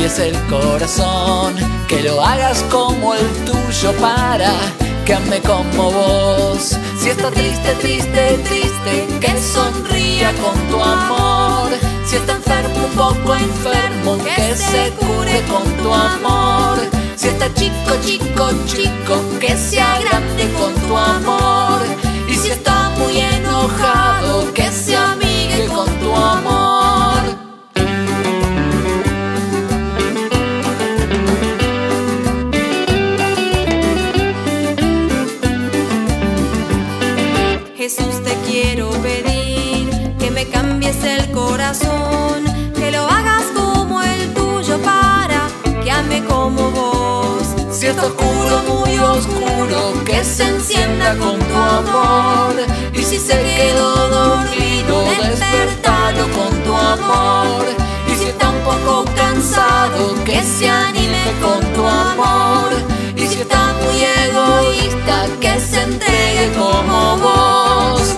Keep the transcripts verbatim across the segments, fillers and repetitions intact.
cambies el corazón, que lo hagas como el tuyo para que ame como vos. Si está triste, triste, triste, que sonría con tu amor. Si está enfermo, un poco enfermo, que se cure con tu amor. Si está chico, chico, chico, que se agrande con tu amor. Y si está muy enojado, que se amigue con tu amor. Jesús, te quiero pedir que me cambies el corazón, que lo hagas como el tuyo para que ame como vos. Si está oscuro, muy oscuro, que se encienda con tu amor. Y si se quedó dormido, despertalo con tu amor. Y si está un poco cansado, que se anime con tu amor. Y si está muy egoísta, que se entregue como vos.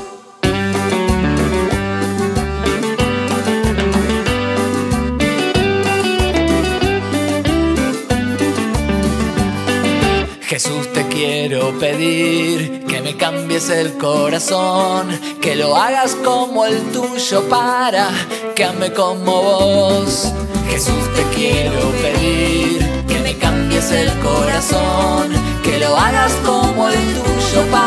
Jesús, te quiero pedir que me cambies el corazón, que lo hagas como el tuyo para que ame como vos. Jesús, te quiero pedir que me cambies el corazón, que lo hagas como el tuyo para